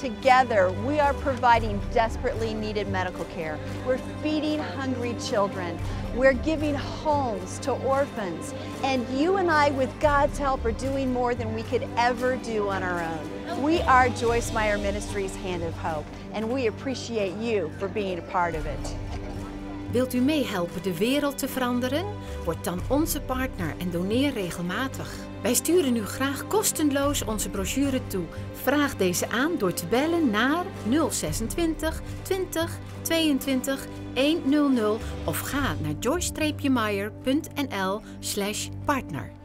Together, we are providing desperately needed medical care. We're feeding hungry children. We're giving homes to orphans. And you and I, with God's help, are doing more than we could ever do on our own. We are Joyce Meyer Ministries Hand of Hope, and we appreciate you for being a part of it. Wilt u meehelpen de wereld te veranderen? Word dan onze partner en doneer regelmatig. Wij sturen u graag kostenloos onze brochure toe. Vraag deze aan door te bellen naar 026 20 22 100 of ga naar joyce-meyer.nl/partner.